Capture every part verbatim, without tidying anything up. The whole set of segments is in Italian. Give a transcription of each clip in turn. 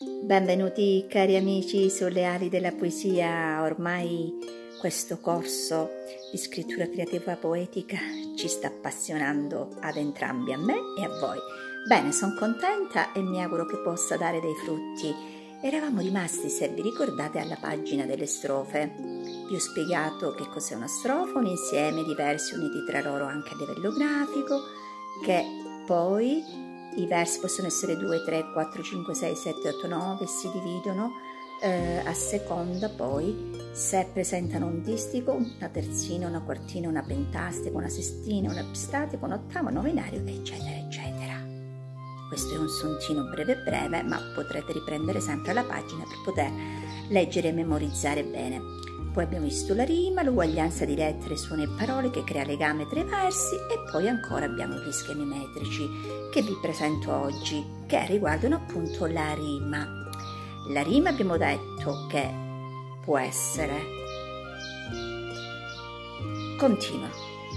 Benvenuti cari amici sulle ali della poesia. Ormai questo corso di scrittura creativa poetica ci sta appassionando ad entrambi, a me e a voi. Bene, sono contenta e mi auguro che possa dare dei frutti. Eravamo rimasti, se vi ricordate, alla pagina delle strofe. Vi ho spiegato che cos'è una strofa, un insieme di versi uniti tra loro anche a livello grafico, che poi i versi possono essere due, tre, quattro, cinque, sei, sette, otto, nove, si dividono eh, a seconda poi se presentano un distico, una terzina, una quartina, una pentastica, una sestina, una epistatica, un ottavo, un novenario, eccetera, eccetera. Questo è un sontino breve breve, ma potrete riprendere sempre la pagina per poter leggere e memorizzare bene. Poi abbiamo visto la rima, l'uguaglianza di lettere, suoni e parole che crea legame tra i versi e poi ancora abbiamo gli schemi metrici che vi presento oggi, che riguardano appunto la rima. La rima abbiamo detto che può essere continua,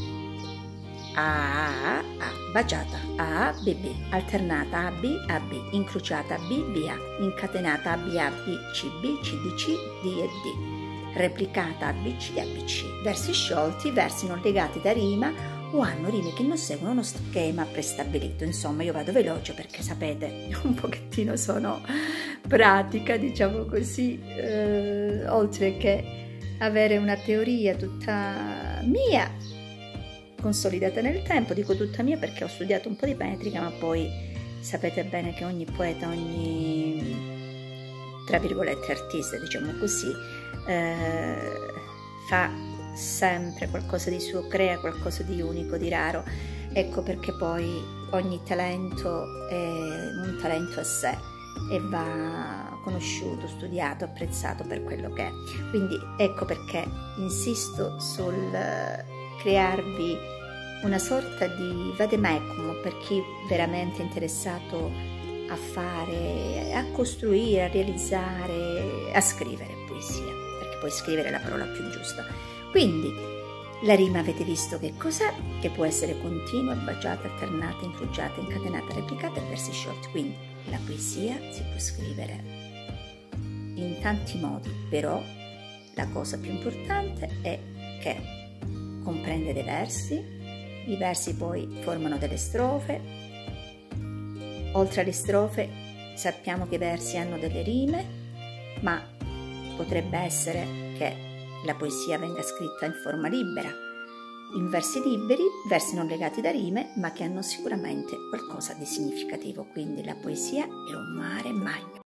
A, A, A, baciata, A, A, B, B, alternata, A, B, A, B, incrociata, B, B, A, incatenata, A, B, A, B, C, B, C, D, C, D e D. Replicata A B C A B C, versi sciolti, versi non legati da rima o hanno rime che non seguono uno schema prestabilito. Insomma, io vado veloce perché sapete, un pochettino sono pratica, diciamo così, eh, oltre che avere una teoria tutta mia, consolidata nel tempo. Dico tutta mia perché ho studiato un po' di metrica, ma poi sapete bene che ogni poeta, ogni tra virgolette artista, diciamo così, eh, fa sempre qualcosa di suo, crea qualcosa di unico, di raro. Ecco perché poi ogni talento è un talento a sé e va conosciuto, studiato, apprezzato per quello che è. Quindi ecco perché insisto sul crearvi una sorta di vademecum per chi veramente è interessato a fare, a costruire, a realizzare, a scrivere poesia, perché poi scrivere è la parola più giusta. Quindi la rima avete visto che cos'è, che può essere continua, baciata, alternata, incrociata, incatenata, replicata e versi sciolti. Quindi la poesia si può scrivere in tanti modi, però la cosa più importante è che comprende dei versi, i versi poi formano delle strofe. Oltre alle strofe sappiamo che i versi hanno delle rime, ma potrebbe essere che la poesia venga scritta in forma libera, in versi liberi, versi non legati da rime, ma che hanno sicuramente qualcosa di significativo. Quindi la poesia è un mare magno.